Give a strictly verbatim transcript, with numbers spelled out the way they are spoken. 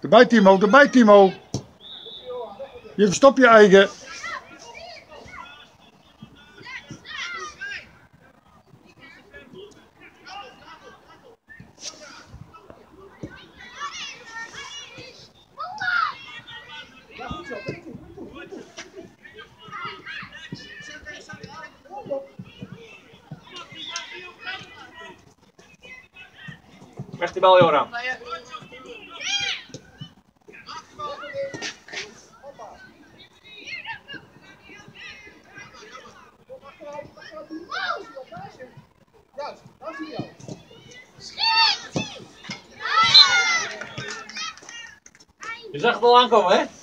Erbij Timo, erbij Timo. Je verstopt je eigen. Weg die bal, Joran. Je zag het al aankomen, hè?